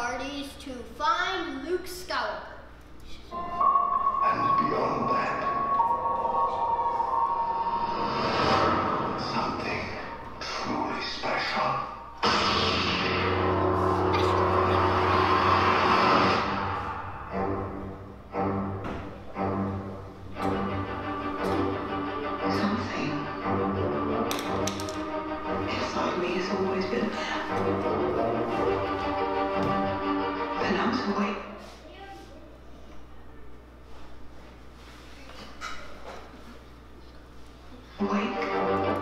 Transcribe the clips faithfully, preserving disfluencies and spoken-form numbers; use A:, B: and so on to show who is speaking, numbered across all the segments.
A: priorities to find Luke Skywalker.
B: And beyond that, something truly special.
C: Something inside me has always been there. And I'm so awake. Awake.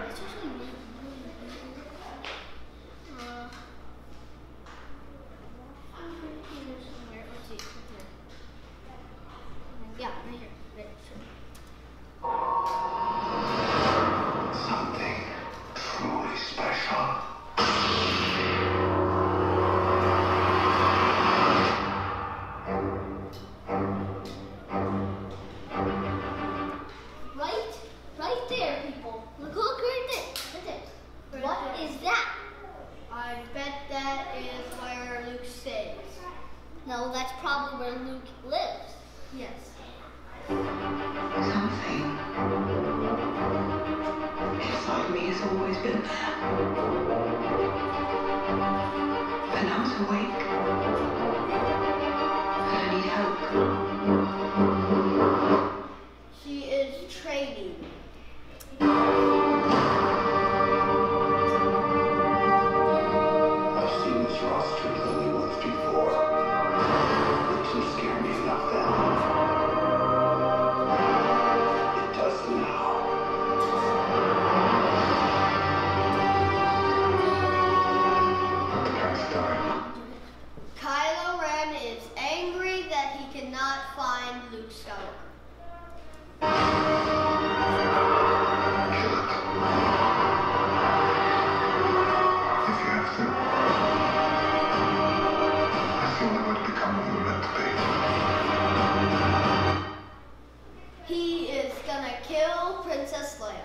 A: Yeah, right here. Right, sure.
B: Something truly special.
A: Right, right there, people. Look, look right there. Right there.
D: Right
A: What
D: there.
A: is that?
D: I bet that is where Luke stays.
A: No, that's probably where Luke lives.
D: Yes.
C: Something inside me has always been there. And I'm so awake. And I need help.
D: She is training.
B: I've seen this roster only once before. It didn't scare me enough then. It does now. Let the track start.
D: Kylo Ren is angry that he cannot find Luke Skywalker.
B: Kill it. If you have to. That's the only way to become who you're meant to be.
D: He is gonna kill Princess Leia.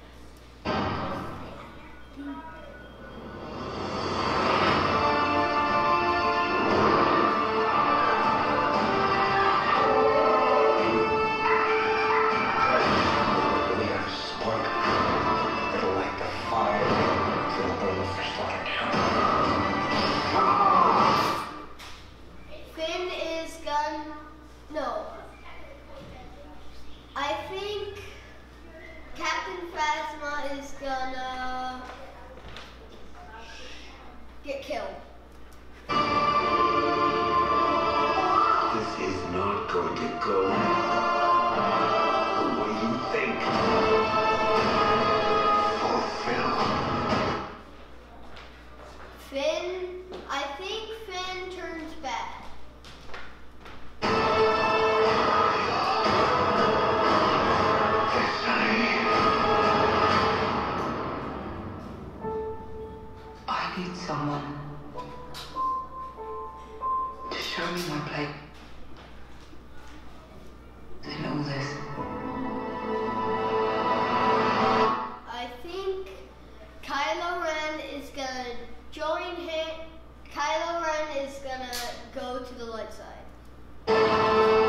B: Really got a spark. It'll light the fire. It'll burn the first water down.
D: Finn is gonna... No. I think Captain Phasma is gonna get killed.
B: This is not going to go the way you think. Fulfill.
D: Finn... I think Finn turns bad.
C: I need someone to show me my place in all this.
D: I think Kylo Ren is gonna join him. Kylo Ren is gonna go to the light side.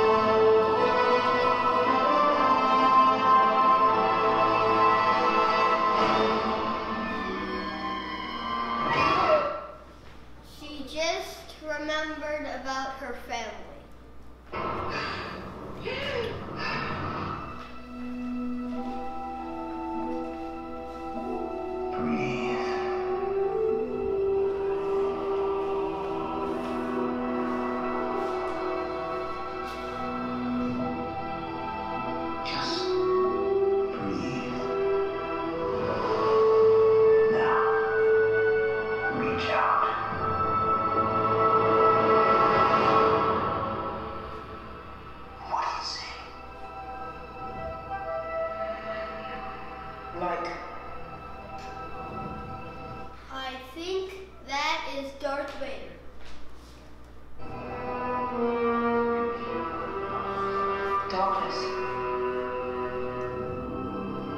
D: She just remembered about her family.
B: Breathe. Just breathe. Now, reach out. What do you see?
C: Like,
D: I think that is Darth Vader.
C: darkness.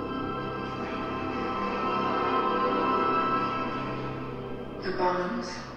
C: The balance.